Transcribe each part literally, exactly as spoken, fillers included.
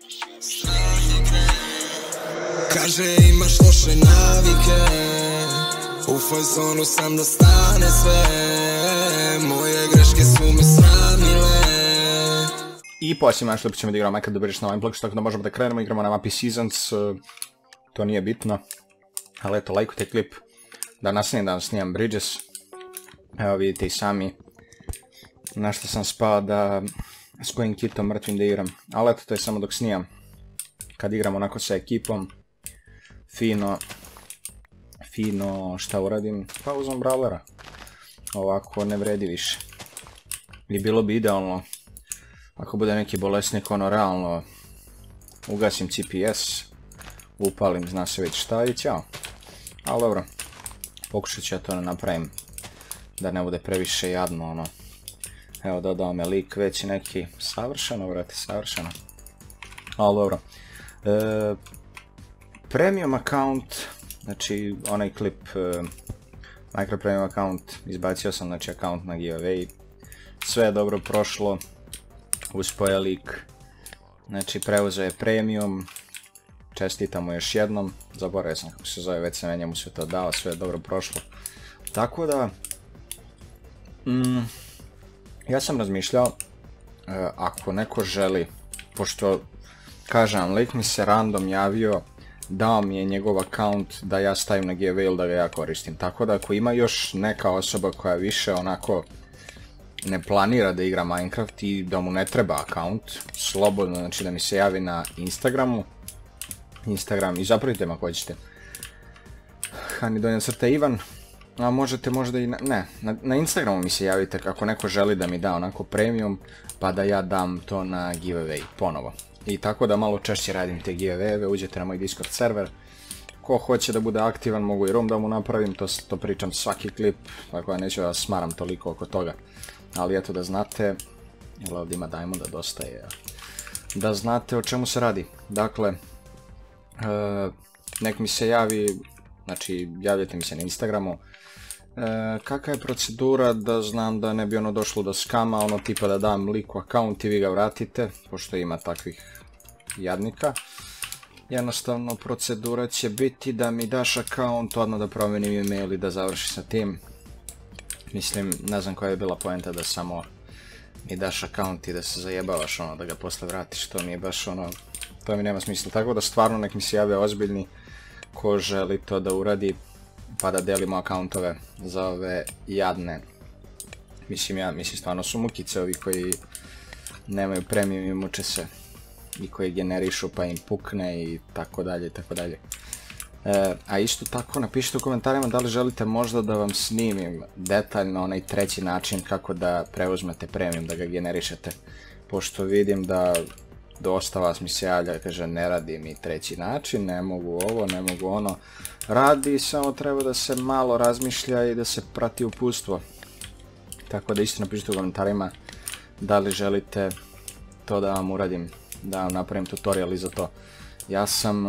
Kaže imaš loše navike, u fazonu sam da stane sve, moje greške su me sramile. I poslije nešto ćemo da igramo Minecraft da beriš na ovaj blog, tako da možemo da krenemo, igramo na mapi Seasons, to nije bitno, ali eto, lajkujte klip, da nastavim da vam snimam Bridges, evo vidite i sami na što sam spao da s kojim kitom mrtvim da igram, ali eto, to je samo dok snimam, kad igram onako sa ekipom, fino, fino šta uradim, pa uzmem brawlera, ovako ne vredi više, i bilo bi idealno, ako bude neki bolesnik, ono realno, ugasim C P S, upalim, zna se već šta i ćao. Ali dobro, pokušat ću ja to napravim, da ne bude previše jadno, ono. Evo, dodao me lik već neki, savršeno, vrati, savršeno. Ali dobro. E, premium account, znači onaj klip, e, Minecraft premium account, izbacio sam, znači account na giveaway, sve je dobro prošlo. Uspio je lik, znači preuzeo je premium, čestitam mu još jednom, zaboravio sam kako se zove, već sam ja njemu sve to dao, sve je dobro prošlo. Tako da, mm, ja sam razmišljao, e, ako neko želi, pošto, kažem, lik mi se random javio, dao mi je njegov account da ja stavim na giveaway ili da ga ja koristim, tako da ako ima još neka osoba koja više onako ne planira da igra Minecraft i da mu ne treba account, slobodno, znači da mi se javi na Instagramu, Instagram, i zapravite me ako hoćete, Hani donja crta Ivan, a možete možda i na, ne, na, na Instagramu mi se javite ako neko želi da mi da onako premium, pa da ja dam to na giveaway ponovo. I tako da malo češće radim te giveaway-eve, uđete na moj Discord server, ko hoće da bude aktivan mogu i room da mu napravim, to, to pričam svaki klip, tako da neću da vas smaram toliko oko toga. Ali eto da znate, jer ovdje ima Diamonda dosta je, da znate o čemu se radi. Dakle, e, nek mi se javi, znači javljate mi se na Instagramu, e, kakva je procedura da znam da ne bi ono došlo do skama, ono tipa da dam liku account i vi ga vratite, pošto ima takvih jadnika. Jednostavno procedura će biti da mi daš account, odmah da promenim email i da završi sa tim. Mislim, ne znam koja je bila poenta da samo mi daš account i da se zajebavaš, ono, da ga posle vratiš, to mi je baš ono, to mi nema smisla. Tako da stvarno nek mi se jave ozbiljni ko želi to da uradi, pa da delimo accountove za ove jadne. Mislim, ja, mislim, stvarno su mukice ovi koji nemaju premium i muče se, i koji generišu pa im pukne i tako dalje, i tako dalje. E, a isto tako napišite u komentarima da li želite možda da vam snimim detaljno onaj treći način kako da preuzmete premium, da ga generišete, pošto vidim da dosta vas mi se javlja, kaže ne radi mi treći način, ne mogu ovo, ne mogu ono, radi, samo treba da se malo razmišlja i da se prati uputstvo. Tako da isto napišite u komentarima da li želite to da vam uradim, da vam napravim tutorial i za to. Ja sam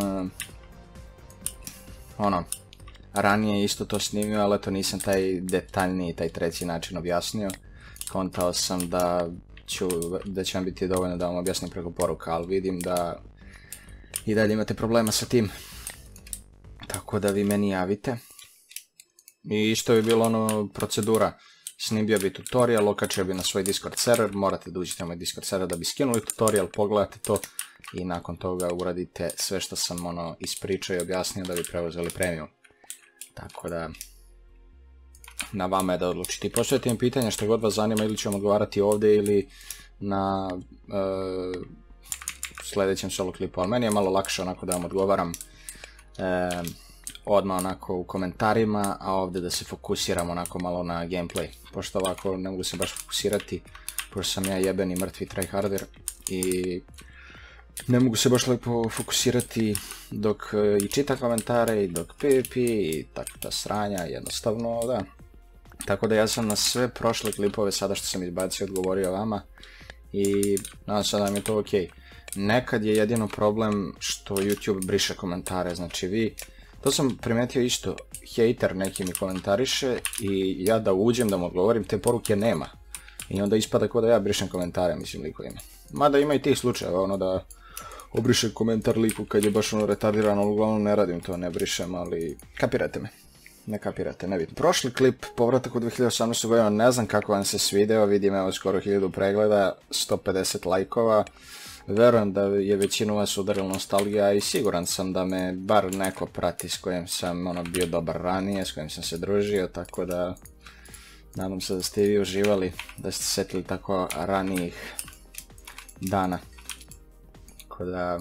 ono, ranije isto to snimio, ali eto nisam taj detaljniji, taj treći način objasnio. Kontao sam da ću, da će vam biti dovoljno da vam objasnim preko poruka, ali vidim da i dalje imate problema sa tim. Tako da vi meni javite. I isto bi bilo ono, procedura. Snimio bi tutorial, okačio bi na svoj Discord server, morate da uđete na moj Discord server da bi skinuli tutorial, pogledate to i nakon toga uradite sve što sam ono ispričao i objasnio da bi preuzeli premium. Tako da, na vama je da odlučite. Postavite mi pitanja što god vas zanima, ili ću vam odgovarati ovdje ili na e, sljedećem solo klipu, ali meni je malo lakše onako da vam odgovaram e, odmah onako u komentarima, a ovdje da se fokusiram onako malo na gameplay, pošto ovako ne mogu se baš fokusirati, pošto sam ja jebeni mrtvi tryharder i ne mogu se baš lepo fokusirati dok i čitam komentare i dok PvP i takva sranja, jednostavno da. Tako da ja sam na sve prošle klipove sada što sam izbacio odgovorio vama i nadam se da mi je to ok. Nekad je jedino problem što YouTube briše komentare, znači vi, to sam primetio isto, hejter neki mi komentariše i ja da uđem da mu odgovorim, te poruke nema. I onda ispada kao da ja brišem komentare, mislim, likovima. Mada ima i tih slučajeva, ono da obrišem komentar liku kad je baš ono retardirano, ali uglavnom ne radim to, ne brišem, ali kapirate me. Ne kapirate, nebitno. Prošli klip, povratak u dvije hiljade osamnaeste. godinu, ne znam kako vam se svideo, vidim evo skoro hiljadu pregleda, sto pedeset lajkova. Verujem da je većinu vas udarila nostalgija i siguran sam da me bar neko prati s kojim sam ono, bio dobar ranije, s kojim sam se družio, tako da nadam se da ste i vi uživali, da ste setili tako ranijih dana. Tako da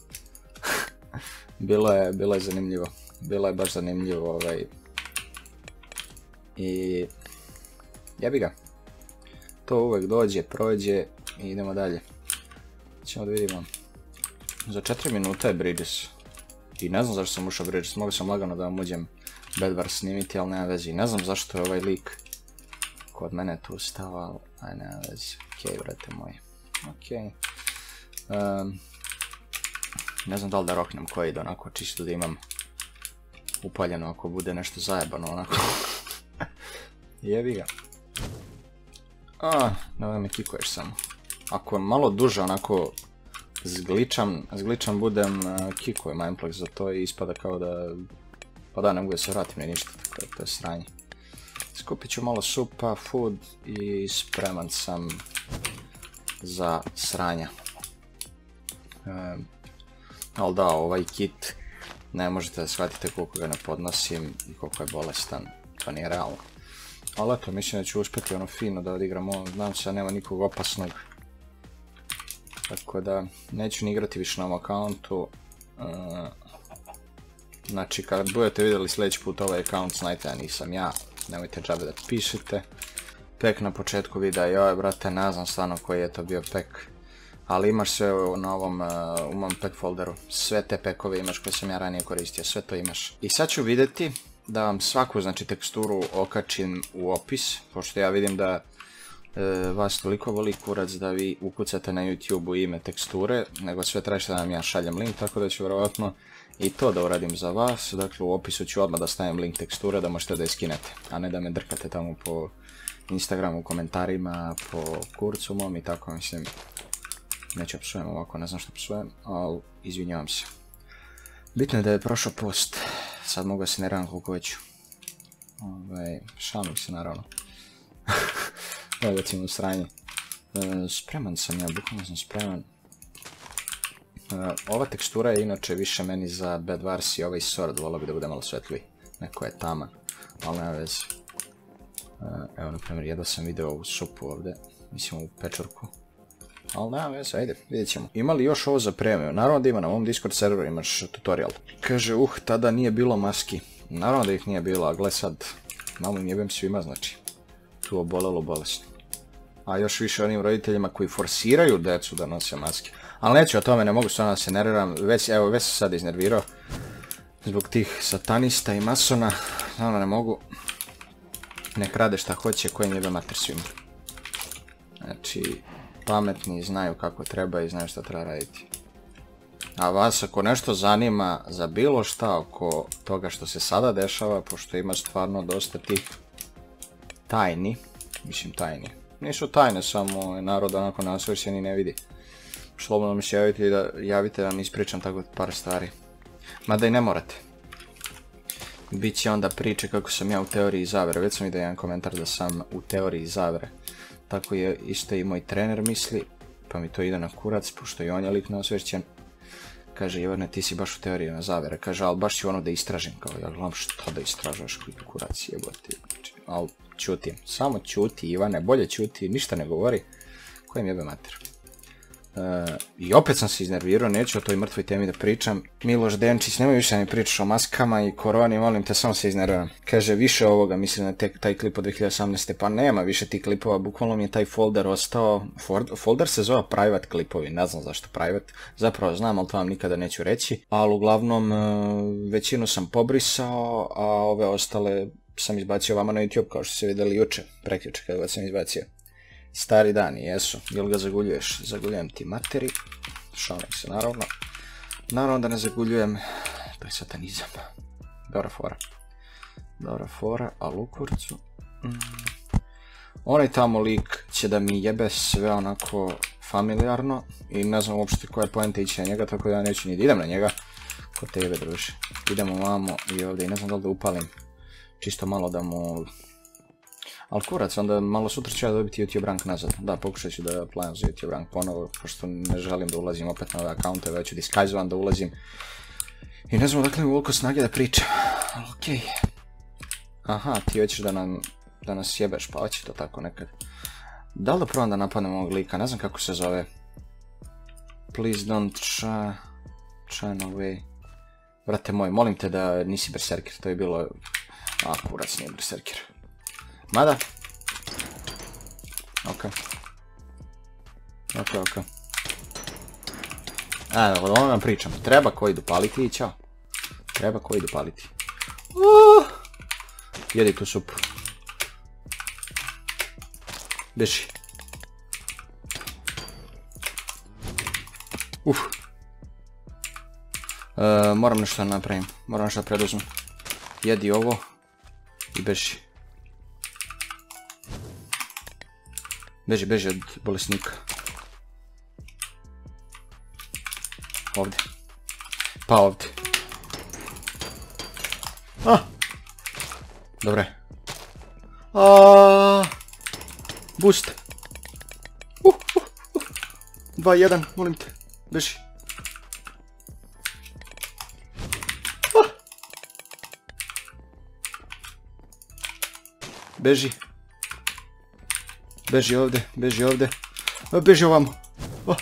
bilo je, bilo je zanimljivo, bilo je baš zanimljivo ovaj. I jebi ga, to uvek dođe, prođe i idemo dalje. Ćemo da vidimo. Za četiri minuta je Bridges. I ne znam zašto sam ušao Bridges, mogu sam lagano da vam uđem Bedwars snimiti, ali nema vezi. Ne znam zašto je ovaj lik kod mene tu stao, ali aj nema vezi. Okej, brate moji. Okej. Um, ne znam da li da roknem koji ide onako, čisto da imam upaljeno ako bude nešto zajebano onako. Jebi ga. A, nemoj me kikuješ samo. Ako malo duže onako zgličam, zgličam budem, uh, kikujem Mindplex za to i ispada kao da, pa da, ne mogu da se vratim ni ništa, tako da to je sranje. Skupit ću malo supa, food i spreman sam za sranja. Um, ali da, ovaj kit, ne možete da shvatite koliko ga ne podnosim i koliko je bolestan, to nije realno. Ali eto, mislim da ću uspjeti ono fino da odigram ovo, znam se da nema nikog opasnog. Tako da, neću ni igrati više na ovom akauntu. Uh, znači, kad budete vidjeli sljedeći put ovaj akaunt, znajte da nisam ja, nemojte džabe da pišete. Pek na početku videa, joj brate, ne znam stvarno koji je to bio pek. Ali imaš sve na ovom, uh, u mom pek folderu, sve te pekove imaš koje sam ja ranije koristio, sve to imaš. I sad ću vidjeti da vam svaku, znači, teksturu okačim u opis, pošto ja vidim da e, vas toliko voli kurac da vi ukucate na YouTube-u ime teksture, nego sve tražite da vam ja šaljem link, tako da ću vjerovatno i to da uradim za vas. Dakle, u opisu ću odmah da stavim link teksture da možete da je skinete, a ne da me drkate tamo po Instagramu, komentarima, po kurcu mom i tako, mislim, neću psujem ovako, ne znam što psujem, ali izvinjavam se. Bitno je da je prošao post, sad mogu da se ne radim koliko veću. Ovaj, šalim se naravno. Evo recimo u sranje. E, spreman sam ja, bukvalno sam spreman. E, ova tekstura je inače više meni za Bedwars i ovaj sword, volio bi da bude malo svetliji. Neko je taman, ali nema veze. E, evo na primjer, jedva sam video ovu supu ovdje, mislim u pečurku. Ali nema veze, ajde, vidjet ćemo. Ima li još ovo za premium? Naravno da ima, na ovom Discord serveru imaš tutorial. Kaže, uh, tada nije bilo maski. Naravno da ih nije bilo, a gle sad, malo im jebem svima, znači. Tu obolelo bolesno. A još više onim roditeljima koji forsiraju decu da nose maske. Ali neću o tome, ne mogu stvarno da se nerviram. Već, evo, već sam sad iznervirao. Zbog tih satanista i masona. Naravno ne mogu. Nek rade šta hoće, koji njebe mater svima. Znači, pametni, znaju kako treba i znaju šta treba raditi. A vas ako nešto zanima za bilo šta oko toga što se sada dešava, pošto ima stvarno dosta tih tajni, mislim tajni, nisu tajne, samo narod onako nasvršen i ne vidi. Slobodno mi se javite da, javite da mi ispričam tako par stvari. Mada i ne morate. Biće onda priče kako sam ja u teoriji zavere, već sam vidio jedan komentar da sam u teoriji zavere. Tako je isto i moj trener misli, pa mi to ide na kurac, pošto i on je lik neosvešćen. Kaže, Jovane, ti si baš u teoriji na zavere. Kaže, ali baš ću ono da istražim, kao ja gledam što da istražaš, kurac jebote. Ali ćutim, samo ćuti Ivane, bolje ćuti, ništa ne govori. Kojem jebe mater. Uh, I opet sam se iznervirao, neću o toj mrtvoj temi da pričam. Miloš Denčić, nemoj više da mi pričaš o maskama i koroni, molim te, samo se iznerviram. Kaže, više ovoga, mislim na te, taj klip od dvije hiljade osamnaeste. Pa nema više tih klipova, bukvalno mi je taj folder ostao. Folder se zove private klipovi, ne znam zašto private. Zapravo znam, ali to vam nikada neću reći. Ali uglavnom, uh, većinu sam pobrisao, a ove ostale sam izbacio vama na YouTube, kao što ste vidjeli juče, prekjuče kada sam izbacio. Stari dani, jesu. Jel ga zaguljuješ? Zaguljujem ti materi. Šalim se, naravno. Naravno da ne zaguljujem. To je satanizam. Dobra fora. Dobra fora, a lukurcu. Mm. Onaj tamo lik će da mi jebe sve onako familijarno i ne znam uopšte koja je poenta ići na njega, tako da ja neću ni da idem na njega. Kod tebe, druže. Idemo vamo i ovdje i ne znam da li da upalim. Čisto malo da mu... Ali kurac, onda malo sutra ću ja dobiti YouTube rank nazad. Da, pokušat ću da playam za YouTube rank ponovo, pošto ne želim da ulazim opet na ove akaunte, već ću disguizovan da ulazim. I ne znam odakle mi uvoliko snage da pričam. Okej. Aha, ti hoćeš da nam... da nas jebeš, pa hoće to tako nekad. Da li da probam da napadnem ovog lika, ne znam kako se zove. Please don't try... try no way. Brate moj, molim te da nisi berserker, to je bilo... A, kurac nije berserker. Mada? Ok. Ok, ok. A, da ovo vam pričam. Treba koji idu paliti i ćao. Treba koji idu paliti. Uh, jedi tu supu. Beži. Uf. Uh, moram nešto da napravim. Moram nešto da preduzmem. Jedi ovo. I beži. Beži, beži od bolesnika. Ovdje. Pa ovdje. Ah! Dobre. Aaaa! Boost! Uh, uh, uh. dva jedan, molim te. Beži. Ah! Beži. Beži ovdje, beži ovdje. Beži ovamo. Oh.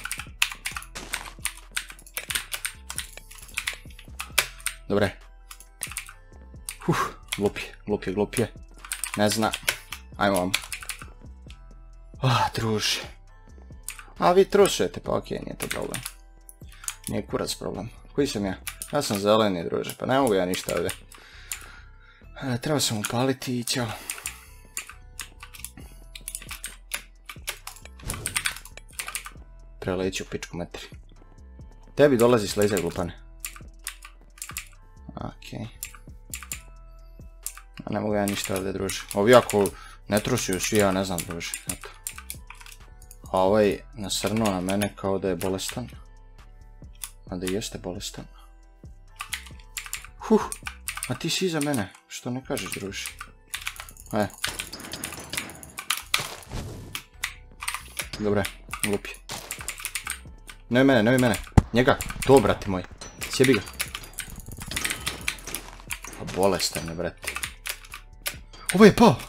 Dobre. Uf, glup je, glup je, glup je. Ne zna. Ajmo vam. Ah, druže. A vi trušujete, pa okej, nije to problem. Nije kurac problem. Koji sam ja? Ja sam zeleni, druže, pa ne mogu ja ništa ovdje. E, treba sam upaliti i ćao. Preleći u pičku metri. Tebi dolazi s laser glupane. Okej. A ne mogu ja ništa ovdje, druže. Ovi ako ne trušuju svi, ja ne znam, druže. A ovaj nasrnuo na mene kao da je bolestan. A da jeste bolestan. Huh, a ti si iza mene. Što ne kažeš, druže? E. Dobre, glup je. Nemoj mene, nemoj mene. Njega. To, brate moj. Sjebi ga. Pa bolestan je, brate. Ovo je pao.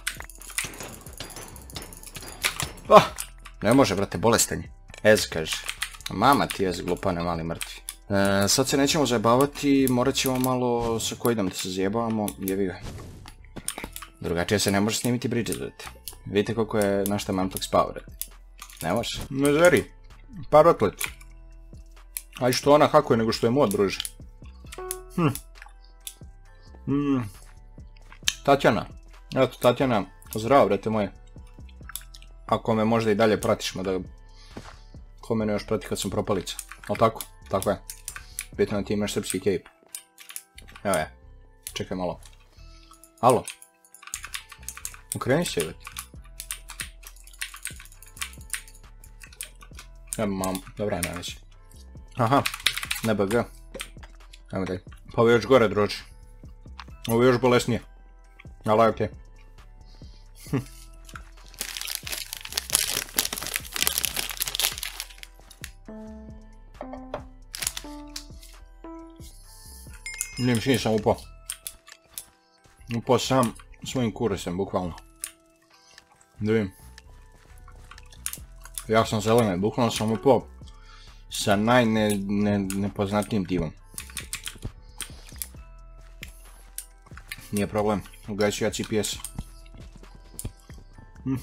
Ah, ne može, brate, bolestan je. Ez, kaže. Mama ti ez, glupane, mali mrtvi. E, sad se nećemo zajebavati, morat ćemo malo sa kojdom da se zajebavamo. Jebi ga. Drugačije se ne može snimiti bridges, brate. Vidite koliko je našta Mamtox power, brate. Ne može. Ne zeri. Par otlet. Aj što ona hakuje nego što je mod, druže. Hm. Mm. Tatjana. Eto, Tatjana, zdravo, brate moje. Ako me možda i dalje pratiš, mada... Ko mene još prati kad sam propalica. Ali tako, tako je. Bitno da ti imaš srpski cape. Evo je. Čekaj malo. Alo. Ukreni se, brate. Evo mam, dobra je već. Aha, ne B G. Evo daj. Pa ovo je još gore, druže. Ovo je još bolesnije. Ali okej. Hm. Nijem čini sam upao. Upao sam svojim kuresem, bukvalno. Da vidim. Ja sam zelene, bukvalno sam upao sa najnepoznatijim divom. Nije problem, ugajit ću ja C P S. Hm.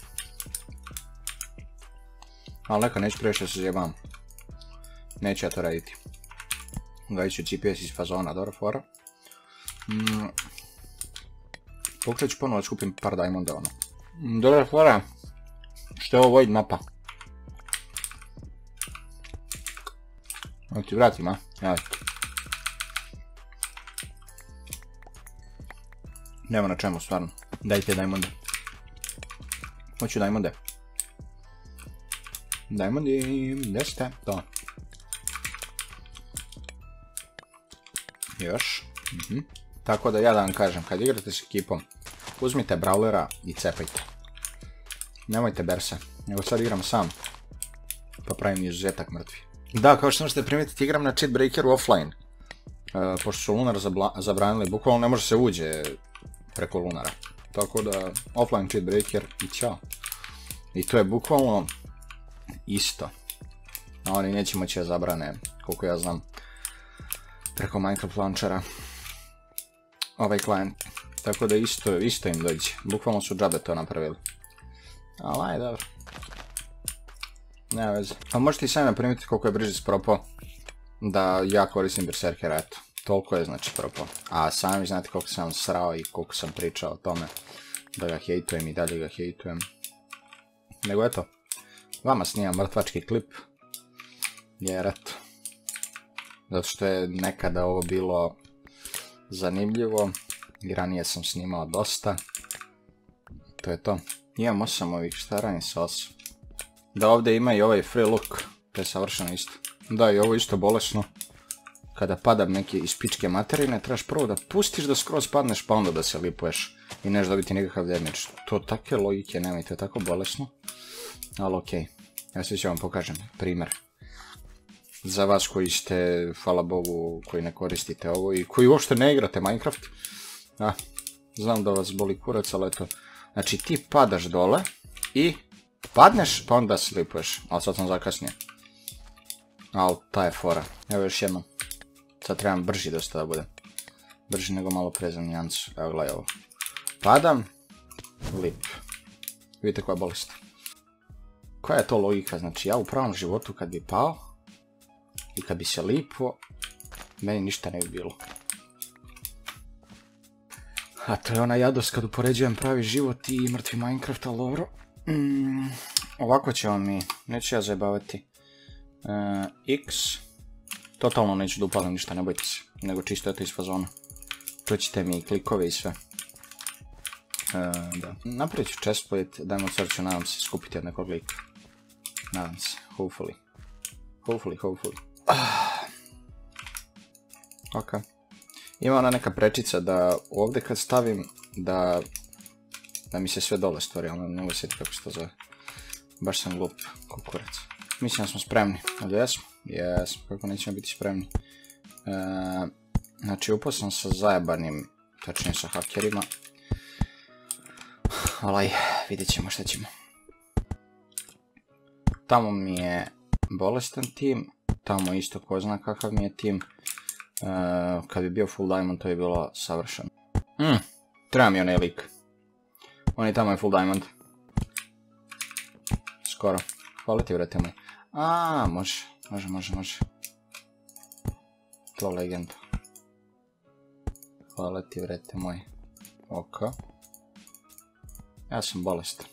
Ali neka, neću previše se zjebavam. Neću ja to raditi. Ugajit ću C P S iz fazona, dobra fora. Mm. Pokušat ću ponovo da skupim par diamonda, ono. Dobra fora. Što je ovo void mapa? Evo ti vratim, a? Evo. Nema na čemu, stvarno. Dajte diamonde. Hoću diamonde. Diamondi, gdje ste? To. Još. Mhm. Tako da ja da vam kažem, kad igrate s ekipom, uzmite brawlera i cepajte. Nemojte berse, nego sad igram sam. Pa pravim izuzetak mrtvi. Da, kao što možete primijetiti, igram na cheat breakeru offline. E, pošto su Lunar zabranili, bukvalno ne može se uđe preko Lunara. Tako da, offline cheat breaker i ćao. I to je bukvalno isto. A oni neće moći da zabrane, koliko ja znam, preko Minecraft launchera. Ovaj klijent. Tako da isto, isto im dođe. Bukvalno su džabe to napravili. Ali aj, dobro. Nema veze. Pa možete i sami primijetiti koliko je Bridges propao. Da ja koristim Berserkera, eto. Toliko je znači propao. A sami znate koliko sam srao i koliko sam pričao o tome. Da ga hejtujem i dalje ga hejtujem. Nego eto. Vama snimam mrtvački klip. Jer eto. Zato što je nekada ovo bilo zanimljivo. I ranije sam snimao dosta. To je to. Imam osam ovih, šta radim sa osam? Da, ovdje ima i ovaj free look. To je savršeno isto. Da, i ovo isto bolesno. Kada padam neke iz pičke materine, trebaš prvo da pustiš da skroz padneš, pa onda da se lipuješ. I neš dobiti nikakav damage. To takve logike nema i to je tako bolesno. Ali okej. Ja sve ću vam pokažem primjer. Za vas koji ste, hvala Bogu, koji ne koristite ovo i koji uopšte ne igrate Minecraft. A, znam da vas boli kurac, ali eto. Znači ti padaš dole i padneš, pa onda se lipuješ. Ali sad sam zakasnio. Ali ta je fora. Evo još jednom. Sad trebam brži dosta da budem. Brži nego malo pre za nijansu. Evo gledaj ovo. Padam. Lip. Vidite koja bolest. Koja je to logika? Znači ja u pravom životu kad bi pao i kad bi se lipo, meni ništa ne bi bilo. A to je ona jadost kad upoređujem pravi život i mrtvi Minecraft, ali dobro. Mm, ovako ćemo mi, neću ja zajebavati. Uh, X. Totalno neću da upalim ništa, ne bojte se. Nego čisto je to iz fazona. Proćite mi klikove i sve. Uh, da. Napravit ću chestplate, dajmo searchu, nadam se skupiti od nekog lika. Nadam se, hopefully. Hopefully, hopefully. Ah. Ok. Ima ona neka prečica da ovdje kad stavim da da mi se sve dole stvori, ali ne mogu sjetiti kako se to zove. Baš sam glup, kukurac. Mislim da smo spremni. Ovdje jesmo? Jesmo, kako nećemo biti spremni. E, znači upao sam sa zajebanim, točnije sa hakerima. Ali vidjet ćemo šta ćemo. Tamo mi je bolestan tim, tamo isto ko zna kakav mi je tim. Uh, kad bi bio full diamond to je bilo savršeno. Mm, treba mi onaj lik. On je tamo je full diamond. Skoro. Hvala ti vrete moj. A, može, može, može, može. To legenda. Hvala ti vrete moj. Ok. Ja sam bolestan.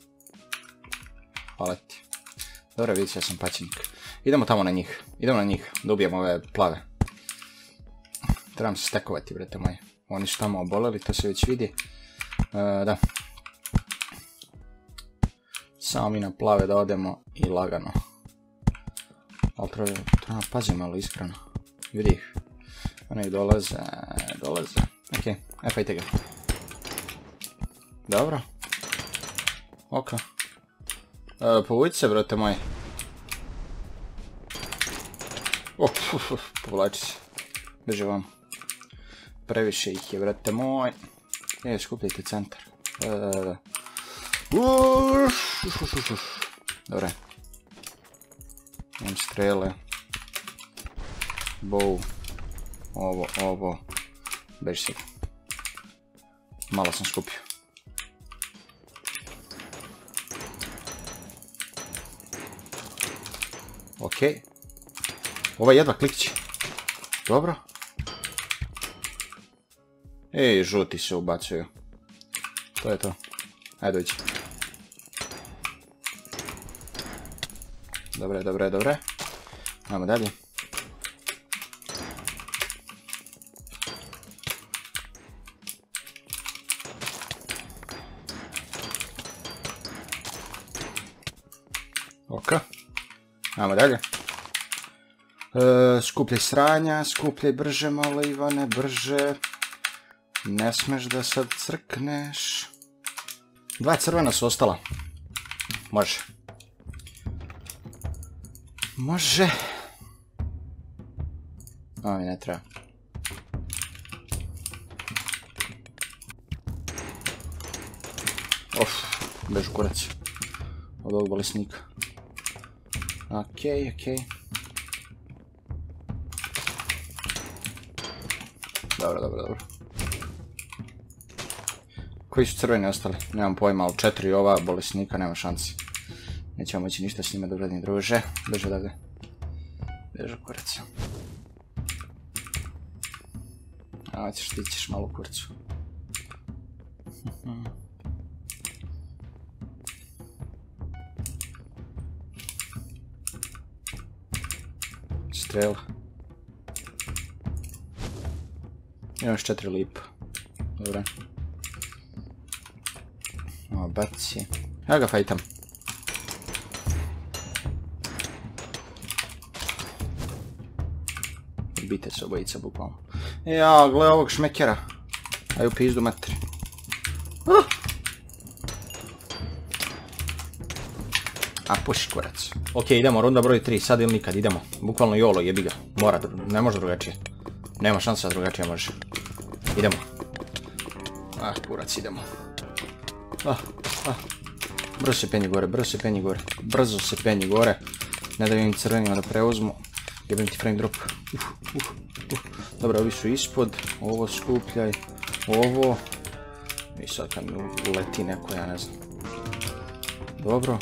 Hvala ti. Dobro, vidite, ja sam paćenik. Idemo tamo na njih. Idemo na njih, da ubijemo ove plave. Trebam se stekovati, brete moji. Oni su tamo oboleli, to se već vidi. E, da. Samo mi na plave da odemo i lagano. Ali treba, treba paziti malo iskreno. Vidi ih. Oni dolaze, dolaze. Ok, e fajte ga. Dobro. Ok. E, povući se, brate moji. Uf, uf, uf, povlači se. Beže vam. Previše ih je, brate moj. E, skupljajte centar. Da, da, da, da. Uf, uf, uf, uf. Dobre. Imam strele. Bow. Ovo, ovo. Beži se. Malo sam skupio. Okej. Ovaj jedva klikće. Dobro. Ej, žuti se ubacuju. To je to. Ajde dođi. Dobre, dobre, dobre. Ajmo dalje. Ok. Ajmo dalje. E, skupljaj sranja, skupljaj brže malo Ivane, brže. Ne smeš da sad crkneš. Dva crvena su ostala. Može. Može. Ovo mi ne treba. Of, bežu kurac. Od ovog bolesnika. Okej, okej. Dobro, dobro, dobro. Koji su crveni ostali? Nemam pojma, ali četiri ova bolesnika nema šansi. Nećemo moći ništa s njima da uradim, druže. Beže odavde. Beže kurac. A ćeš ti ćeš malo kurcu. Strela. Imam još četiri lipa. Dobro. Ovo baci. Ja ga fajtam. Bite se obojica bukvalno. Ja, gle ovog šmekera. Aj u pizdu materi. Uh! A puši kurac. Ok, idemo, runda broj tri, sad ili nikad, idemo. Bukvalno jolo, jebi ga. Mora, ne može drugačije. Nema šansa da drugačije može. Idemo. Ah, kurac, idemo. Ah, ah. Brzo se penji gore, brzo se penji gore. Brzo se penji gore. Ne da vidim crvenima da preuzmu. Jebim ti frame drop. Uh, uh, uh. Dobro, ovi su ispod. Ovo skupljaj. Ovo. I sad kad mi uleti neko, ja ne znam. Dobro.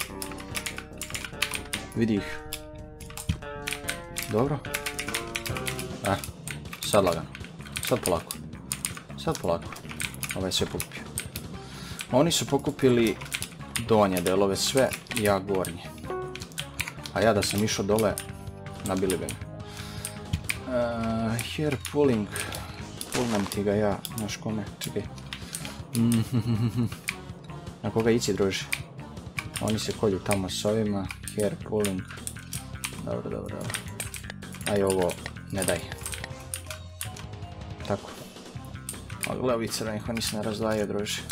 Vidi ih. Dobro. Ah, sad lagano. Sad polako. Sad polako. Ovo je sve pokupio. Oni su pokupili donje delove sve, ja gornje. A ja da sam išao dole, nabili bi me. Uh, here pulling. Pulnam ti ga ja, znaš kome, čekaj. Na koga ići, druži? Oni se kolju tamo s ovima. Here pulling. Dobro, dobro, dobro. Aj ovo, ne daj. Tako. A gle, ovi crvenih, oni se ne razdvajaju, druži.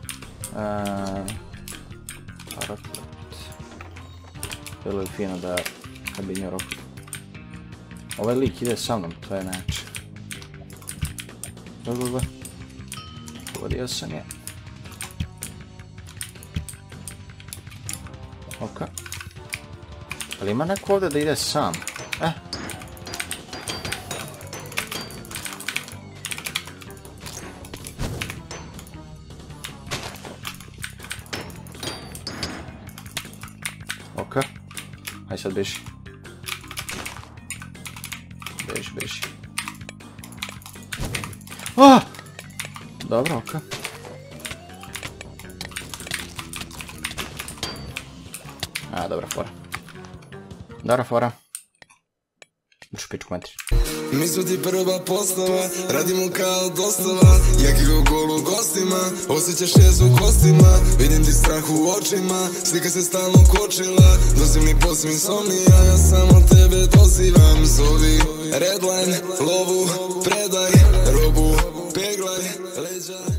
Paroklet. Bilo je fino da kad bi nju roklet. Ovaj lik ide sa mnom, to je najjače. Gle, gle, gle. Pogodio sam je. Ok. Ali ima neko ovdje da ide sam? Eh. Ok. Aj sad beži. Beži, beži. Ah! Dobro, ok. A, dobra fora. Dobra fora. Uću pičku metri. Mi su ti prva postava, radimo kao dostava. Jaki go gol u gostima, osjećaš jezu u kostima. Vidim ti strah u očima, slika se stalno kočila. Dozim mi posvim insomnija, ja samo tebe dozivam. Zovi, redline, lovu, predaj, robu, peglaj, leđa.